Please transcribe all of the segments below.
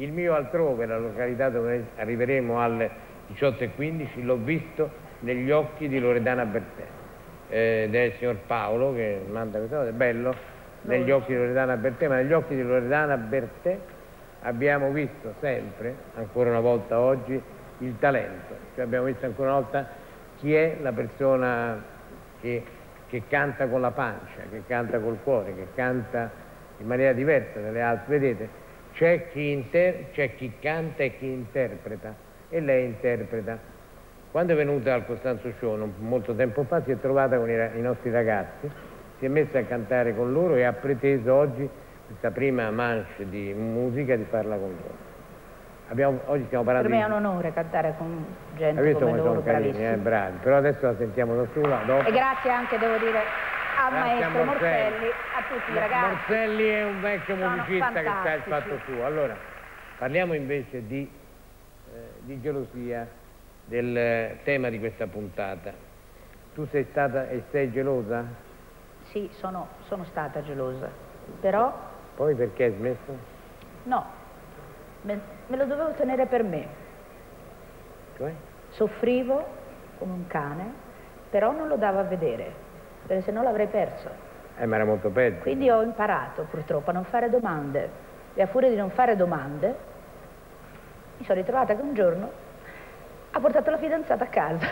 Il mio altrove, la località dove arriveremo alle 18:15, l'ho visto negli occhi di Loredana Bertè, del signor Paolo che manda questa cosa, è bello, negli occhi di Loredana Bertè, ma negli occhi di Loredana Bertè abbiamo visto sempre, ancora una volta oggi, il talento, cioè abbiamo visto ancora una volta chi è la persona che canta con la pancia, che canta col cuore, che canta in maniera diversa dalle altre. Vedete, c'è chi canta e chi interpreta, e lei interpreta. Quando è venuta al Costanzo Show molto tempo fa, si è trovata con i nostri ragazzi, si è messa a cantare con loro e ha preteso oggi, questa prima manche di musica, di farla con loro. Oggi stiamo parlando per me è un onore cantare con gente come loro, bravissimi. Bravi, però adesso la sentiamo da sola. Dopo. E grazie anche, devo dire, al maestro Morselli, a tutti i ragazzi. Morselli è un vecchio musicista che sa il fatto suo. Allora, parliamo invece di gelosia, del tema di questa puntata. Tu sei stata e sei gelosa? Sì, sono stata gelosa, però... Poi perché hai smesso? No, me lo dovevo tenere per me. Cioè? Soffrivo come un cane, però non lo davo a vedere, perché se no l'avrei perso. Ma era molto peggio. Quindi ho imparato purtroppo a non fare domande, e a furia di non fare domande mi sono ritrovata che un giorno ha portato la fidanzata a casa.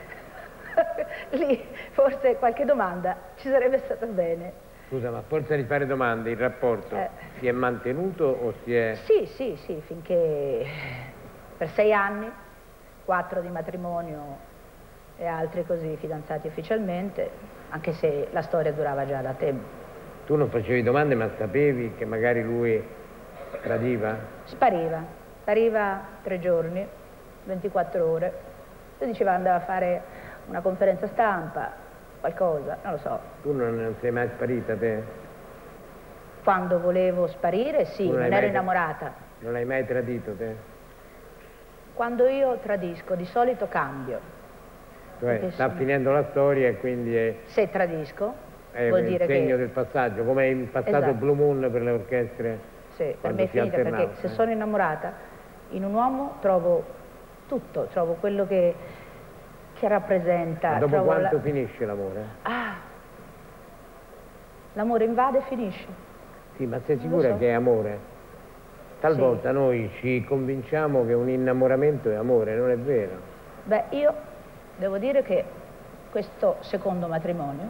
Lì forse qualche domanda ci sarebbe stata bene. Scusa, ma a forza di fare domande il rapporto si è mantenuto o si è... Sì, finché per 6 anni, 4 di matrimonio e altri così fidanzati ufficialmente, anche se la storia durava già da tempo. Tu non facevi domande, ma sapevi che magari lui tradiva? Spariva 3 giorni, 24 ore, e diceva andava a fare una conferenza stampa, qualcosa, non lo so. Tu non sei mai sparita, te? Quando volevo sparire, sì, non ero innamorata. Non hai mai tradito, te? Quando io tradisco, di solito cambio. Cioè, sta finendo la storia e quindi è... Se tradisco, vuol dire che... È il segno del passaggio, come è il passato Blue Moon per le orchestre. Sì, per me è finita, perché se sono innamorata, in un uomo trovo tutto, trovo quello che rappresenta. Ma dopo quanto finisce l'amore? L'amore invade e finisce. Sì, ma sei sicura che è amore? Talvolta noi ci convinciamo che un innamoramento è amore, non è vero? Beh, io devo dire che questo secondo matrimonio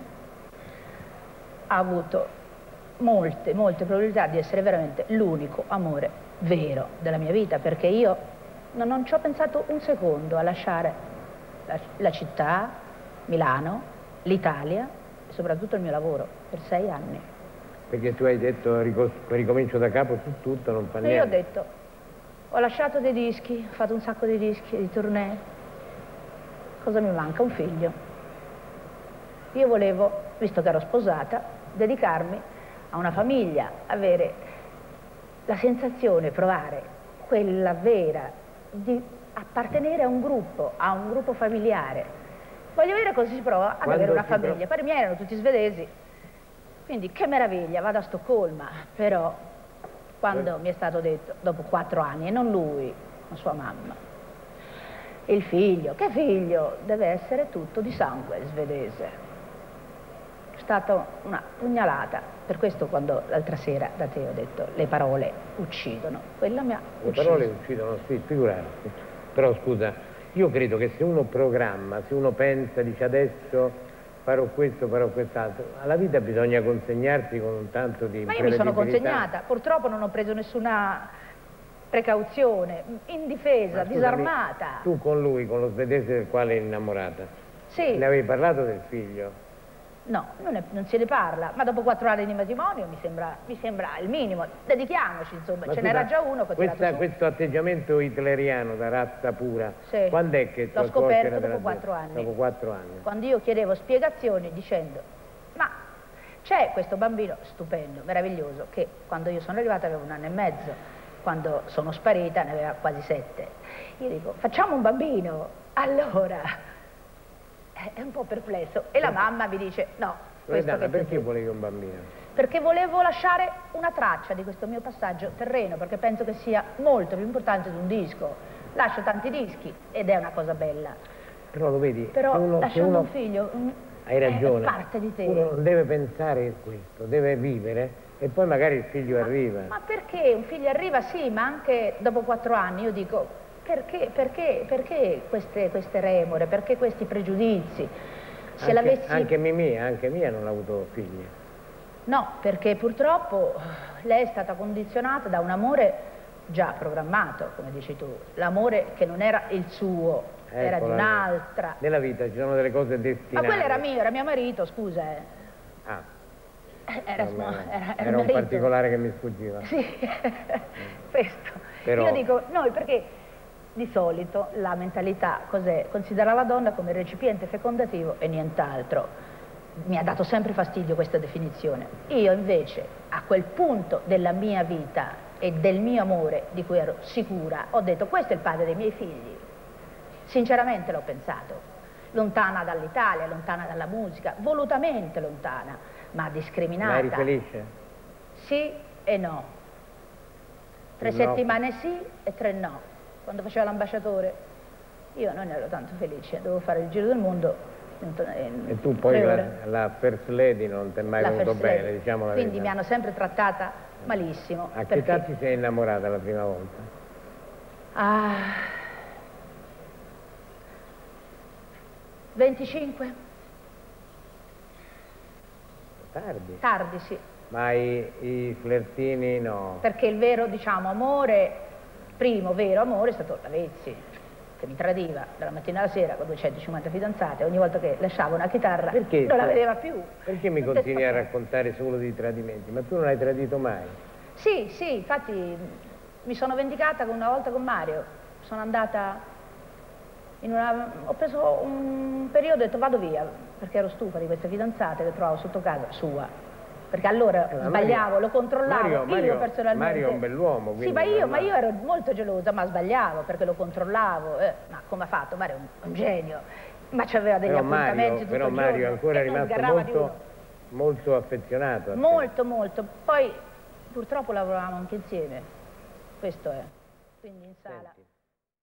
ha avuto molte probabilità di essere veramente l'unico amore vero della mia vita, perché io non ci ho pensato un secondo a lasciare la città, Milano, l'Italia e soprattutto il mio lavoro per 6 anni. Perché tu hai detto ricomincio da capo su tutto, non fa niente. Io ho detto, ho lasciato dei dischi, ho fatto un sacco di dischi, di tournée. Cosa mi manca? Un figlio. Io volevo, visto che ero sposata, dedicarmi a una famiglia, avere la sensazione, provare quella vera di appartenere a un gruppo familiare. Voglio vedere cosa si prova ad avere una famiglia. Per i miei erano tutti svedesi, quindi che meraviglia, vado a Stoccolma. Però quando mi è stato detto, dopo 4 anni, e non lui, ma sua mamma, il figlio, che figlio? Deve essere tutto di sangue svedese. È stata una pugnalata. Per questo quando l'altra sera da te ho detto le parole uccidono, quella mi ha ucciso. Le parole uccidono, sì, figurarsi. Però scusa, io credo che se uno programma, se uno pensa, dice adesso farò questo, farò quest'altro, alla vita bisogna consegnarsi con un tanto di Ma io mi sono consegnata, purtroppo non ho preso nessuna precauzione, indifesa, disarmata. Tu con lui, con lo svedese del quale eri innamorata, sì. Ne avevi parlato del figlio? No, non se ne parla, ma dopo 4 anni di matrimonio mi sembra il minimo. Dedichiamoci, insomma, ce n'era già uno che questo atteggiamento hitleriano da razza pura, sì. Quando è che l'ho scoperto dopo 4 anni. Dopo 4 anni. Quando io chiedevo spiegazioni dicendo, ma c'è questo bambino stupendo, meraviglioso, che quando io sono arrivata aveva 1 anno e mezzo, quando sono sparita ne aveva quasi 7. Io dico, facciamo un bambino, allora... È un po' perplesso e la mamma mi dice no, questo che perché volevi un bambino? perché volevo lasciare una traccia di questo mio passaggio terreno, perché penso che sia molto più importante di un disco. Lascio tanti dischi ed è una cosa bella. Però lo vedi, Però lasciando un figlio hai ragione, è parte di te. uno non deve pensare a questo, deve vivere e poi magari il figlio arriva. Ma perché un figlio arriva? Sì, ma anche dopo 4 anni io dico perché queste remore, perché questi pregiudizi? Se Anche mia non ha avuto figli. No, perché purtroppo lei è stata condizionata da un amore già programmato, come dici tu, l'amore che non era il suo, era di un'altra. Nella vita ci sono delle cose destinate. Ma quello era mio, era mio marito, scusa. Ah. Era un particolare che mi sfuggiva. Sì, questo. Però... Io dico, noi perché di solito la mentalità cos'è? Considera la donna come recipiente fecondativo e nient'altro. Mi ha dato sempre fastidio questa definizione. Io invece, a quel punto della mia vita e del mio amore, di cui ero sicura, ho detto, questo è il padre dei miei figli. Sinceramente l'ho pensato. Lontana dall'Italia, lontana dalla musica, volutamente lontana, ma discriminata. Ma eri felice? Sì e no. 3 settimane sì e 3 no. Quando faceva l'ambasciatore io non ero tanto felice, dovevo fare il giro del mondo. E tu poi la First Lady non ti è mai venuto bene, diciamo la verità. Quindi mi hanno sempre trattata malissimo. A che età ti sei innamorata la prima volta? Ah, 25. Tardi? Tardi, sì. Ma i flirtini no? Perché il vero, diciamo, amore, primo vero amore è stato Lavezzi, che mi tradiva dalla mattina alla sera con 250 fidanzate, ogni volta che lasciavo una chitarra non la vedeva più. Perché mi continui a raccontare solo di tradimenti? Ma tu non hai tradito mai? Sì, sì, infatti mi sono vendicata una volta con Mario, sono andata ho preso un periodo e ho detto vado via, perché ero stufa di queste fidanzate che trovavo sotto casa sua. Perché allora sbagliavo, lo controllavo, io personalmente. Mario è un bell'uomo. Sì, ma io ero molto gelosa, ma sbagliavo perché lo controllavo. Ma come ha fatto? Mario è un genio, ma c'aveva degli appuntamenti tutto il giorno. Però Mario è ancora rimasto molto affezionato a te. Molto, molto. Poi purtroppo lavoravamo anche insieme, questo è. Quindi in sala... Senti.